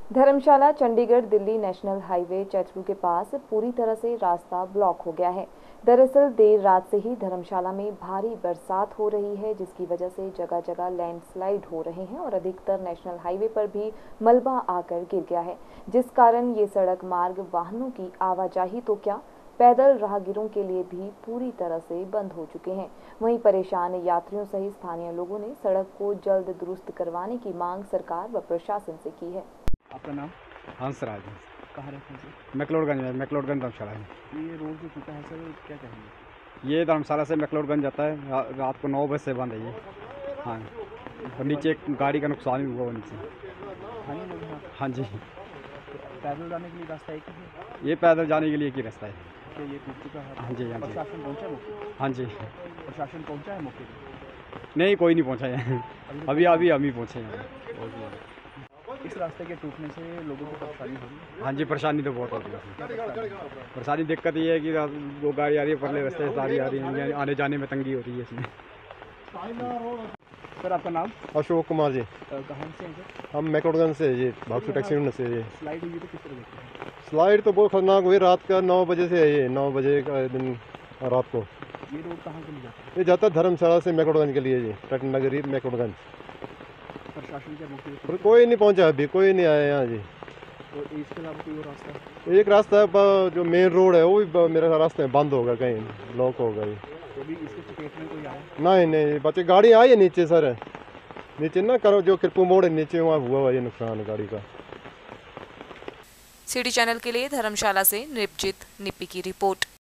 धर्मशाला Chandigarh Delhi national highway Chaichru के पास पूरी तरह से रास्ता ब्लॉक हो गया है। दरअसल देर रात से ही धर्मशाला में भारी बरसात हो रही है, जिसकी वजह से जगह जगह लैंडस्लाइड हो रहे हैं और अधिकतर नेशनल हाईवे पर भी मलबा आकर गिर गया है, जिस कारण ये सड़क मार्ग वाहनों की आवाजाही तो क्या, पैदल राहगीरों के लिए भी पूरी तरह से बंद हो चुके हैं। वहीं परेशान यात्रियों सहित स्थानीय लोगों ने सड़क को जल्द दुरुस्त करवाने की मांग सरकार व प्रशासन से की है। आपका नाम? हंसराज। कहाँ रहते हैं सर? मैक्लोडगंज में, मैक्लोडगंज धर्मशाला है। ये रोड जो टूटा है सर, क्या कहेंगे? ये धर्मशाला से मैक्लोडगंज जाता है, रात को 9 बजे से बंद है ये। हाँ, और नीचे एक गाड़ी का नुकसान भी हुआ नीचे। स्थानीय लोग हैं? हाँ जी, तो पैदल जाने के लिए रास्ता एक ही है? ये पैदल जाने के लिए एक ही रास्ता है। क्या ये टूट चुका है? हाँ जी, हाँ जी, प्रशासन पहुँचा है मौके पे? हाँ जी। प्रशासन पहुँचा है मौके पे? नहीं, कोई नहीं पहुँचा है। अभी अभी हम ही पहुँचे हैं। इस रास्ते के टूटने से लोगों को परेशानी हो रही है? हाँ जी, परेशानी तो बहुत होती है। क्या परेशानी है? परेशानी दिक्कत ये है कि वो गाड़ी आ रही है, पहले रास्ते सारी आ रही है, आने जाने में तंगी हो रही है इसमें। सर आपका नाम? अशोक कुमार जी। कहाँ से हैं सर? हम मैक्लोडगंज से जी, भागसू टैक्सी यूनिट से जी। स्लाइड हुई तो किस तरह देखते हैं? स्लाइड तो बहुत खतरनाक हुई, रात का 9 बजे से है ये, 9 बजे का दिन रात को। ये रोड कहाँ के लिए जाता है? ये जाता है धर्मशाला से मैक्लोडगंज के लिए जी, पटन नगरी मैक्लोडगंज। प्रशासन क्या मौके पे? पर कोई नहीं पहुंचा, अभी कोई नहीं आया यहाँ जी। तो इसके अलावा कोई और रास्ता है? एक रास्ता है जो मेन रोड है, वो भी मेरे रास्ते में बंद हो गया, कहीं ब्लॉक हो गई। तो अभी इसके चपेट में कोई आया? नहीं, बच्चे गाड़ी आई है नीचे सर, नीचे ना करो जो कृपू मोड़ है नीचे, वहाँ हुआ ये नुकसान गाड़ी का। सिटी चैनल के लिए धर्मशाला से नृपजित निप्पी की रिपोर्ट।